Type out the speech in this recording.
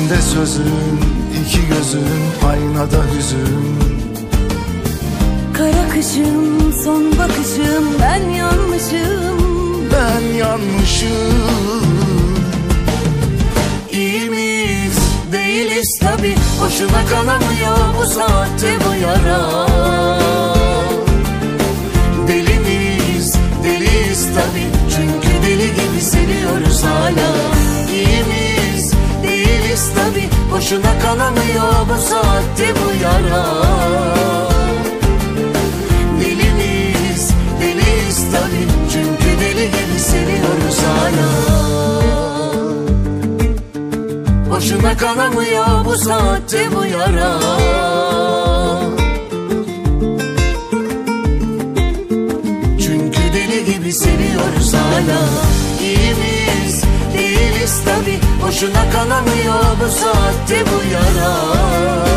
Dilinde sözün, iki gözün, aynada hüzün. Kara kışım, son bakışım, ben yanmışım. Ben yanmışım. İyi miyiz? Değiliz tabi. Boşuna kanamıyor bu saatte bu yara. Deli miyiz? Deliyiz tabi. Çünkü deli gibi seviyoruz hala. İyi miyiz? Değiliz tabi. Boşuna kanamıyor bu saatte bu yara. Deli miyiz? Deliyiz tabi. Çünkü deli gibi seviyoruz hala. Boşuna kanamıyor bu saatte bu yara. Çünkü deli gibi seviyoruz hala. İyi miyiz? Değiliz tabi. Boşuna kanamıyor bu saatte bu yara.